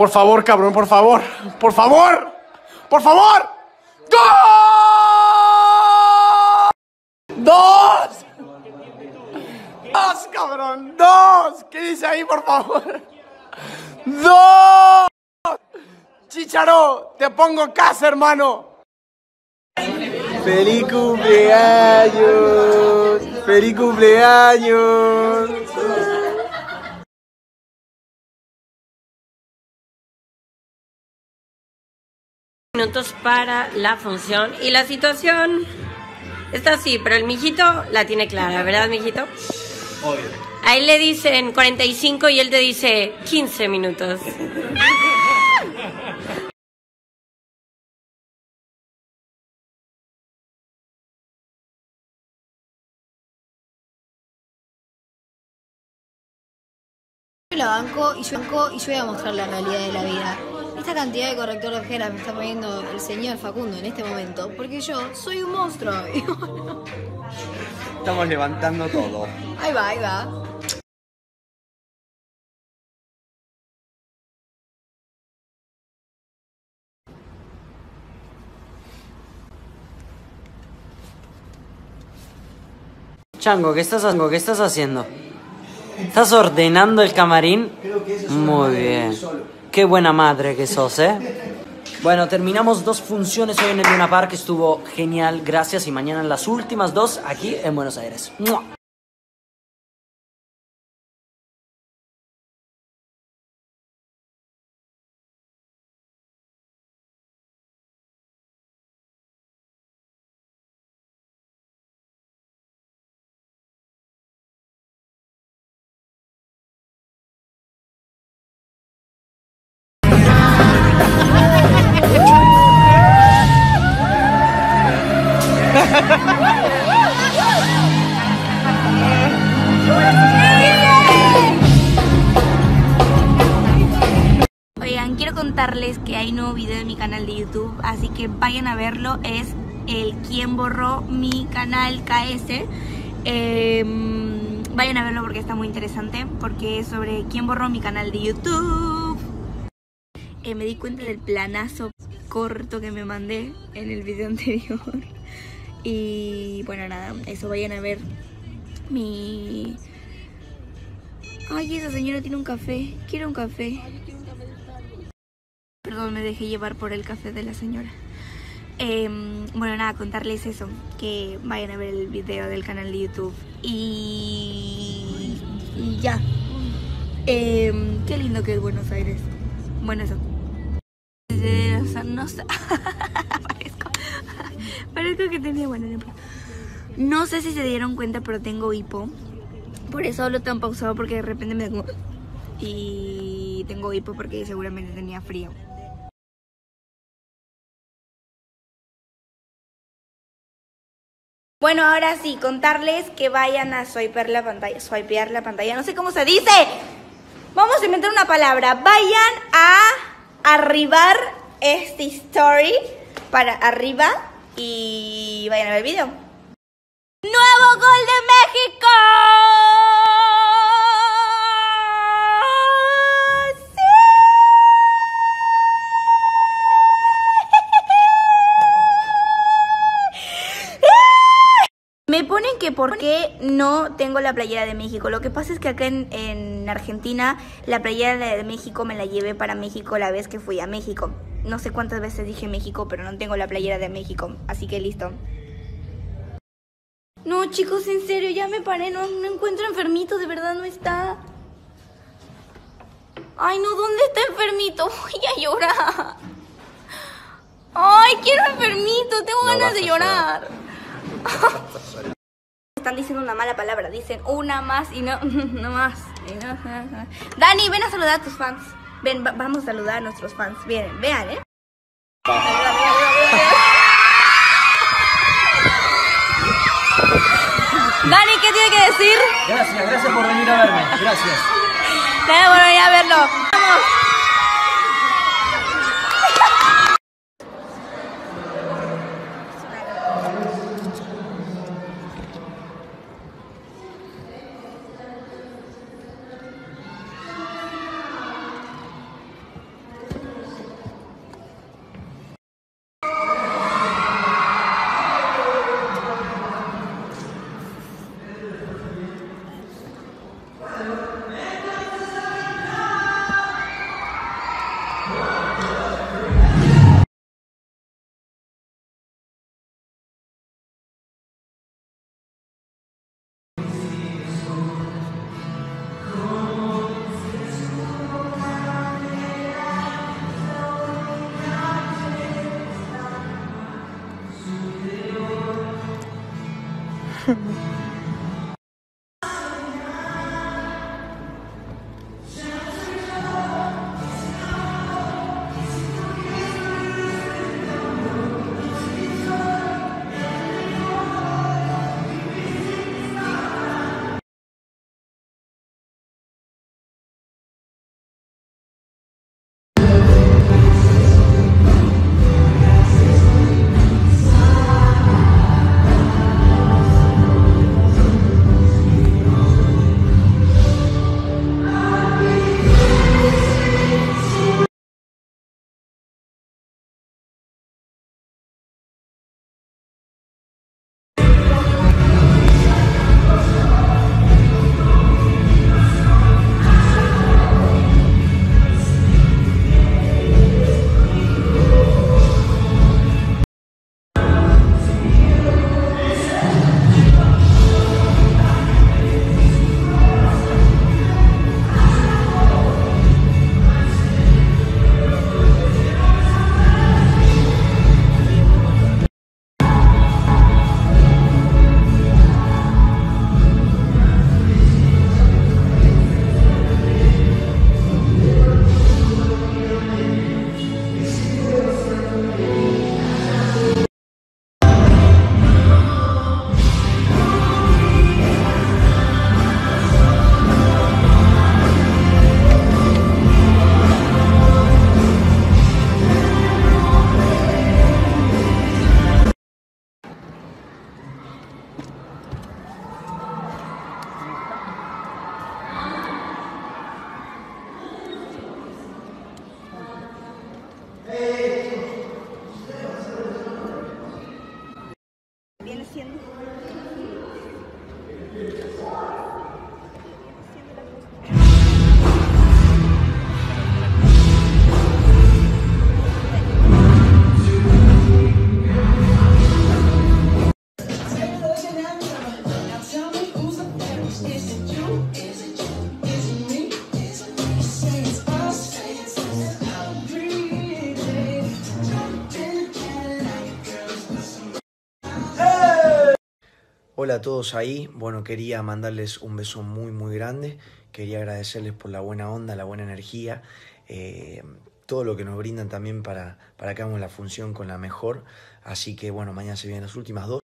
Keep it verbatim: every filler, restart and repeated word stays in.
Por favor, cabrón, por favor. Por favor. Por favor. ¡Dos! ¡Dos! ¡Dos, cabrón! ¡Dos! ¿Qué dice ahí, por favor? ¡Dos! Chicharo, te pongo casa, hermano. ¡Feliz cumpleaños! ¡Feliz cumpleaños! Minutos para la función y la situación está así, pero el mijito la tiene clara, ¿verdad, mijito? Obvio. A él le dicen cuarenta y cinco y él te dice quince minutos. Yo la banco y yo banco y yo voy a mostrar la realidad de la vida. Esta cantidad de corrector de ojeras me está poniendo el señor Facundo en este momento, porque yo soy un monstruo. Estamos levantando todo. Ahí va, ahí va. Chango, ¿qué estás, ¿qué estás haciendo? ¿Estás ordenando el camarín? Muy bien. Qué buena madre que sos, ¿eh? Bueno, terminamos dos funciones hoy en el Luna Park. Estuvo genial, gracias. Y mañana las últimas dos aquí en Buenos Aires. ¡Mua! Oigan, quiero contarles que hay nuevo video en mi canal de YouTube, así que vayan a verlo. Es el ¿Quién borró mi canal K S? Eh, vayan a verlo porque está muy interesante, porque es sobre quién borró mi canal de YouTube. Eh, me di cuenta del planazo corto que me mandé en el video anterior. Y bueno, nada, eso, vayan a ver mi... Ay, esa señora tiene un café, quiero un café. Perdón, me dejé llevar por el café de la señora. Eh, bueno, nada, contarles eso, que vayan a ver el video del canal de YouTube. Y, y ya. Eh, qué lindo que es Buenos Aires. Bueno, eso. Eh, o sea, no sé. parezco, parezco que tenía, bueno, no, no sé si se dieron cuenta, pero tengo hipo. Por eso lo tengo pausado, porque de repente me da como... Y tengo hipo porque seguramente tenía frío. Bueno, ahora sí, contarles que vayan a swipear la pantalla, swipear la pantalla, no sé cómo se dice. Vamos a inventar una palabra. Vayan a arribar este story para arriba y vayan a ver el video. ¡Nuevo gol de México! Me ponen que por qué no tengo la playera de México. Lo que pasa es que acá en, en Argentina la playera de México me la llevé para México la vez que fui a México. No sé cuántas veces dije México, pero no tengo la playera de México. Así que listo. No, chicos, en serio, ya me paré. No, no encuentro enfermito, de verdad no está. Ay, no, ¿dónde está enfermito? Voy a llorar. Ay, quiero enfermito, tengo no ganas de llorar. Están diciendo una mala palabra, dicen una más y no, no más. Y no, Dani, ven a saludar a tus fans. Ven, va, vamos a saludar a nuestros fans. Vienen, vean, ¿eh? Dani, ¿qué tiene que decir? Gracias, gracias por venir a verme. Gracias. Gracias por venir a verlo. Vamos. Viene siendo... Hola a todos ahí, bueno, quería mandarles un beso muy muy grande, quería agradecerles por la buena onda, la buena energía, eh, todo lo que nos brindan también para, para que hagamos la función con la mejor, así que bueno, mañana se vienen las últimas dos.